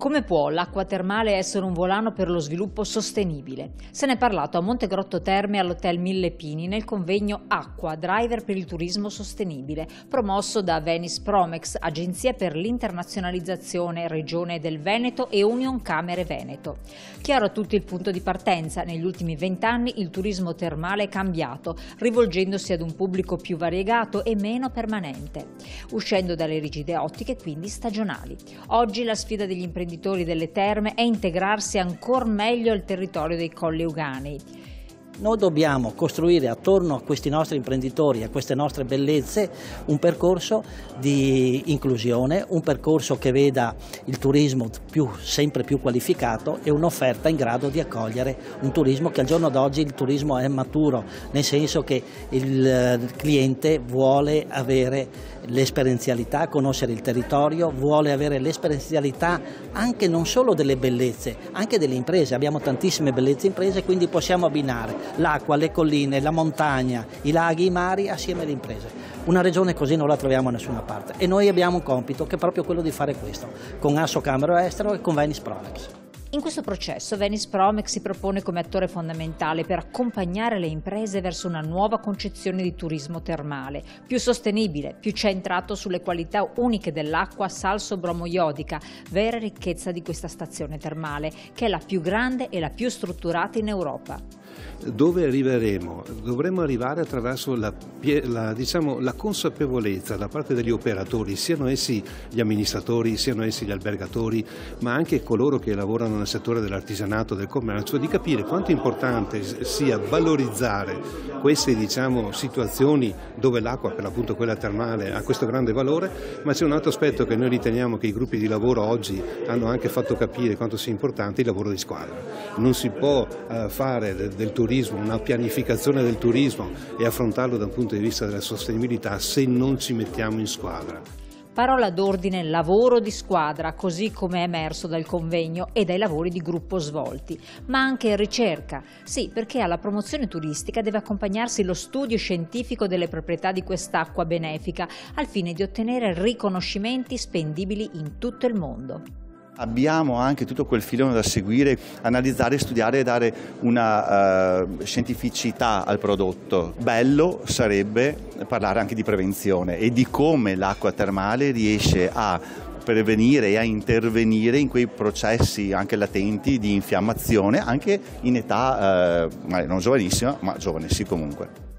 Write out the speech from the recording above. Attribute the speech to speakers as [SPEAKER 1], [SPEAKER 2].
[SPEAKER 1] Come può l'acqua termale essere un volano per lo sviluppo sostenibile? Se ne è parlato a Montegrotto Terme all'Hotel Mille Pini nel convegno Acqua, driver per il turismo sostenibile, promosso da Venice Promex, agenzia per l'internazionalizzazione Regione del Veneto e Union Camere Veneto. Chiaro a tutti il punto di partenza: negli ultimi 20 anni il turismo termale è cambiato, rivolgendosi ad un pubblico più variegato e meno permanente, uscendo dalle rigide ottiche quindi stagionali. Oggi la sfida degli imprenditori delle terme è integrarsi ancor meglio al territorio dei Colli Euganei.
[SPEAKER 2] Noi dobbiamo costruire attorno a questi nostri imprenditori, a queste nostre bellezze, un percorso di inclusione, un percorso che veda il turismo sempre più qualificato e un'offerta in grado di accogliere un turismo che al giorno d'oggi il turismo è maturo, nel senso che il cliente vuole avere l'esperienzialità, conoscere il territorio, vuole avere l'esperienzialità anche non solo delle bellezze, anche delle imprese. Abbiamo tantissime bellezze imprese, quindi possiamo abbinare l'acqua, le colline, la montagna, i laghi, i mari assieme alle imprese. Una regione così non la troviamo da nessuna parte e noi abbiamo un compito che è proprio quello di fare questo, con Assocamere Estero e con Venice Promex.
[SPEAKER 1] In questo processo Venice Promex si propone come attore fondamentale per accompagnare le imprese verso una nuova concezione di turismo termale, più sostenibile, più centrato sulle qualità uniche dell'acqua salso-bromo-iodica, vera ricchezza di questa stazione termale, che è la più grande e la più strutturata in Europa.
[SPEAKER 3] Dove arriveremo? Dovremmo arrivare attraverso la consapevolezza da parte degli operatori, siano essi gli amministratori, siano essi gli albergatori, ma anche coloro che lavorano nel settore dell'artigianato, del commercio, di capire quanto è importante sia valorizzare queste situazioni dove l'acqua, per l'appunto quella termale, ha questo grande valore, ma c'è un altro aspetto che noi riteniamo che i gruppi di lavoro oggi hanno anche fatto capire quanto sia importante: il lavoro di squadra. Non si può fare del turismo una pianificazione del turismo e affrontarlo dal punto di vista della sostenibilità se non ci mettiamo in squadra.
[SPEAKER 1] Parola d'ordine: lavoro di squadra, così come è emerso dal convegno e dai lavori di gruppo svolti, ma anche ricerca. Sì, perché alla promozione turistica deve accompagnarsi lo studio scientifico delle proprietà di quest'acqua benefica, al fine di ottenere riconoscimenti spendibili in tutto il mondo.
[SPEAKER 4] Abbiamo anche tutto quel filone da seguire, analizzare, studiare e dare una scientificità al prodotto. Bello sarebbe parlare anche di prevenzione e di come l'acqua termale riesce a prevenire e a intervenire in quei processi anche latenti di infiammazione, anche in età non giovanissima, ma giovane sì comunque.